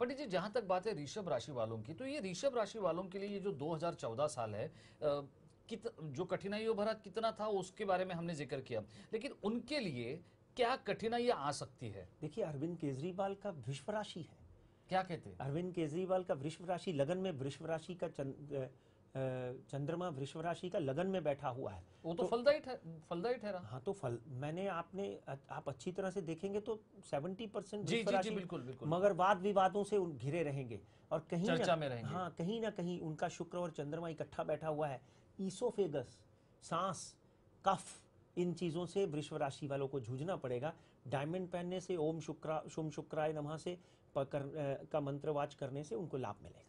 पंडित जी, जहां तक बात है ऋषभ राशि वालों की, तो ये ऋषभ राशि वालों के लिए ये जो 2014 साल है, जो कठिनाइयों भरा कितना था उसके बारे में हमने जिक्र किया, लेकिन उनके लिए क्या कठिनाइयां आ सकती है? देखिए, अरविंद केजरीवाल का वृषभ राशि है। क्या कहते हैं? अरविंद केजरीवाल का वृषभ राशि लगन में, वृषभ राशि का चंद्रमा वृषभ राशि का लगन में बैठा हुआ है। वो तो फलदायी ठहरा। हाँ, तो फल मैंने आप अच्छी तरह से देखेंगे तो 70% जी वृषभ जी जी, राशि बिल्कुल बिल्कुल। मगर वाद विवादों से घिरे रहेंगे और कहीं चर्चा में रहेंगे। हाँ, कहीं ना कहीं उनका शुक्र और चंद्रमा इकट्ठा बैठा हुआ है। ईसोफेगस, सांस, कफ, इन चीजों से वृषभ राशि वालों को जूझना पड़ेगा। डायमंड पहनने से, ओम शुक्राय नमः से का मंत्रवाच करने से उनको लाभ मिलेगा।